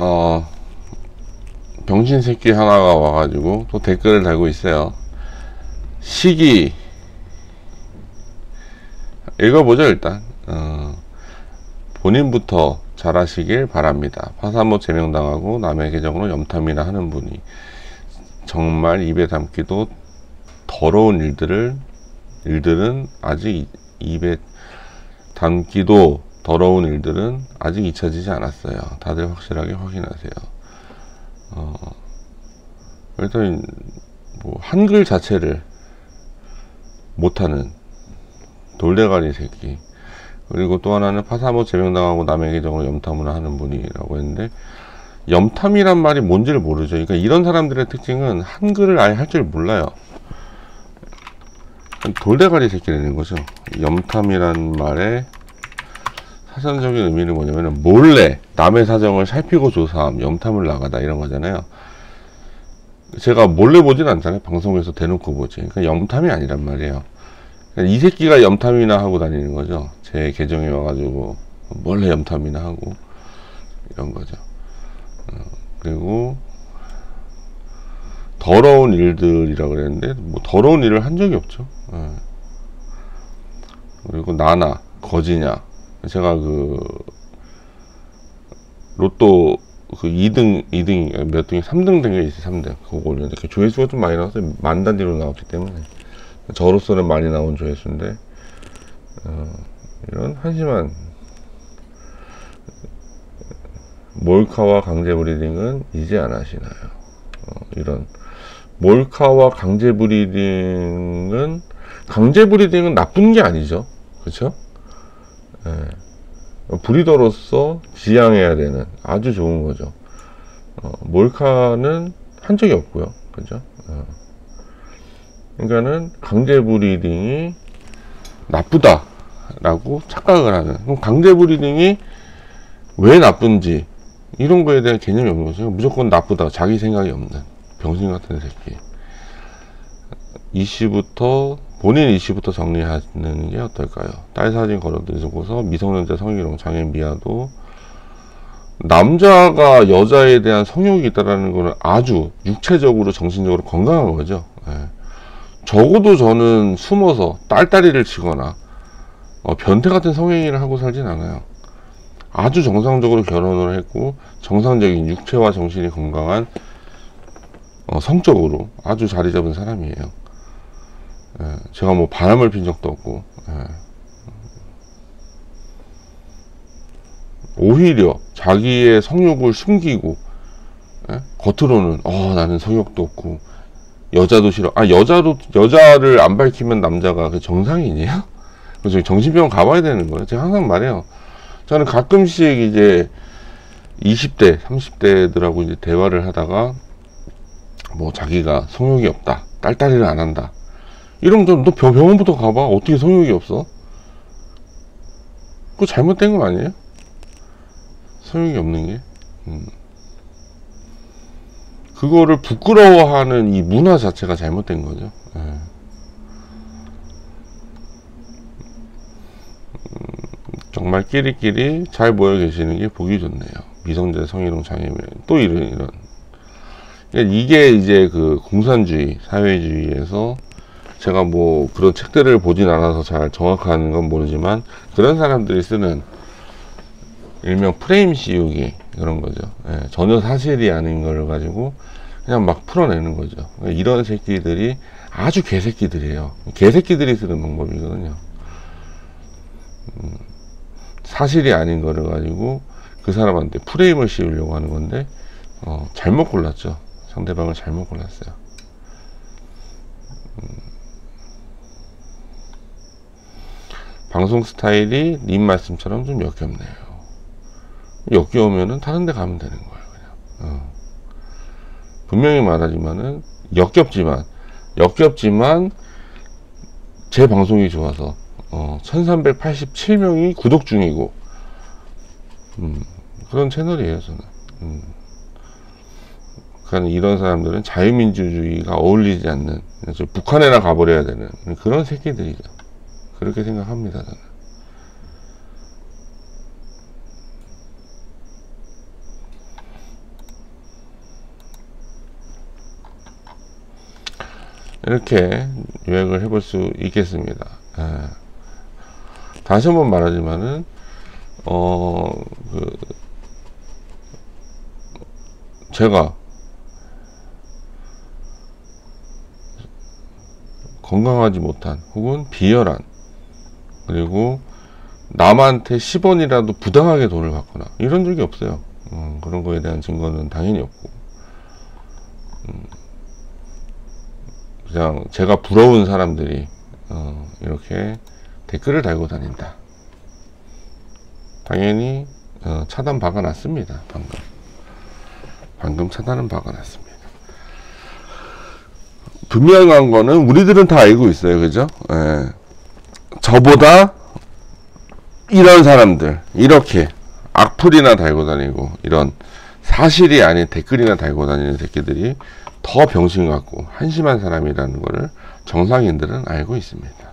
병신 새끼 하나가 와가지고 또 댓글을 달고 있어요. 시기 읽어보죠. 일단 본인부터 잘하시길 바랍니다. 파사모 제명당하고 남의 계정으로 염탐이나 하는 분이 정말 입에 담기도 더러운 일들은 아직 입에 담기도 더러운 일들은 아직 잊혀지지 않았어요. 다들 확실하게 확인하세요. 일단 뭐 한글 자체를 못하는 돌대가리 새끼. 그리고 또 하나는 파사모 제명당하고 남의 계정을 염탐을 하는 분이라고 했는데, 염탐이란 말이 뭔지를 모르죠. 그러니까 이런 사람들의 특징은 한글을 아예 할 줄 몰라요. 돌대가리 새끼라는 거죠. 염탐이란 말의 사전적인 의미는 뭐냐면 몰래 남의 사정을 살피고 조사함, 염탐을 나가다 이런 거잖아요. 제가 몰래 보진 않잖아요. 방송에서 대놓고 보지. 그러니까 염탐이 아니란 말이에요. 이 새끼가 염탐이나 하고 다니는 거죠. 제 계정에 와가지고 몰래 염탐이나 하고 이런 거죠. 그리고 더러운 일들이라 그랬는데 뭐 더러운 일을 한 적이 없죠. 그리고 나나 거지냐, 제가 그 로또 그 2등 몇 등이 3등 된 게 있어요. 3등 그거 올렸는데 조회수가 좀 많이 나와서 만 단위로 나왔기 때문에 저로서는 많이 나온 조회수인데, 이런 한심한 몰카와 강제 브리딩은 이제 안 하시나요? 이런 몰카와 강제 브리딩은 나쁜 게 아니죠. 그렇죠? 브리더로서 지향해야 되는 아주 좋은 거죠. 몰카는 한 적이 없고요. 그죠? 그러니까는 강제 브리딩이 나쁘다라고 착각을 하는. 그럼 강제 브리딩이 왜 나쁜지 이런 거에 대한 개념이 없는 거죠. 무조건 나쁘다, 자기 생각이 없는 병신 같은 새끼. 본인 이슈부터 정리하는 게 어떨까요? 딸 사진 걸어드리고서 미성년자 성희롱, 장애인 미아도 남자가 여자에 대한 성욕이 있다라는 거는 아주 육체적으로 정신적으로 건강한 거죠. 적어도 저는 숨어서 딸다리를 치거나 변태 같은 성행위를 하고 살진 않아요. 아주 정상적으로 결혼을 했고 정상적인 육체와 정신이 건강한 성적으로 아주 자리 잡은 사람이에요. 제가 뭐 바람을 핀 적도 없고, 오히려 자기의 성욕을 숨기고 겉으로는 나는 성욕도 없고 여자도 싫어. 여자를 안 밝히면 남자가 그 정상인이에요? 그래서 정신병원 가봐야 되는 거예요. 제가 항상 말해요. 저는 가끔씩 이제 20대 30대들하고 이제 대화를 하다가 뭐 자기가 성욕이 없다, 딸딸이를 안 한다 이러면 너 병원부터 가봐. 어떻게 성욕이 없어? 그거 잘못된 거 아니에요? 성욕이 없는 게. 그거를 부끄러워하는 이 문화 자체가 잘못된 거죠. 정말 끼리끼리 잘 모여 계시는 게 보기 좋네요. 미성년자 성희롱 장애인 또 이런 이게 이제 그 공산주의 사회주의에서, 제가 뭐 그런 책들을 보진 않아서 잘 정확한 건 모르지만 그런 사람들이 쓰는 일명 프레임 씌우기 그런 거죠. 전혀 사실이 아닌 걸 가지고 그냥 막 풀어내는 거죠. 이런 새끼들이 아주 개새끼들이에요. 개새끼들이 쓰는 방법이거든요. 사실이 아닌 거를 가지고 그 사람한테 프레임을 씌우려고 하는 건데 잘못 골랐죠. 상대방을 잘못 골랐어요. 방송 스타일이 님 말씀처럼 좀 역겹네요. 역겨우면은 다른 데 가면 되는 거예요. 그냥 분명히 말하지만은 역겹지만 제 방송이 좋아서 1387명이 구독 중이고 그런 채널이에요. 저는 그러니까 이런 사람들은 자유민주주의가 어울리지 않는, 북한에나 가버려야 되는 그런 새끼들이죠. 그렇게 생각합니다. 저는. 이렇게 요약을 해볼 수 있겠습니다. 다시 한번 말하지만은 제가 건강하지 못한 혹은 비열한, 그리고 남한테 10원이라도 부당하게 돈을 받거나 이런 적이 없어요. 그런 거에 대한 증거는 당연히 없고, 그냥 제가 부러운 사람들이 이렇게 댓글을 달고 다닌다. 당연히 차단 박아놨습니다. 방금 차단은 박아놨습니다. 분명한 거는 우리들은 다 알고 있어요. 그죠? 저보다 이런 사람들, 이렇게 악플이나 달고 다니고 이런 사실이 아닌 댓글이나 달고 다니는 새끼들이 더 병신 같고 한심한 사람이라는 거를 정상인들은 알고 있습니다.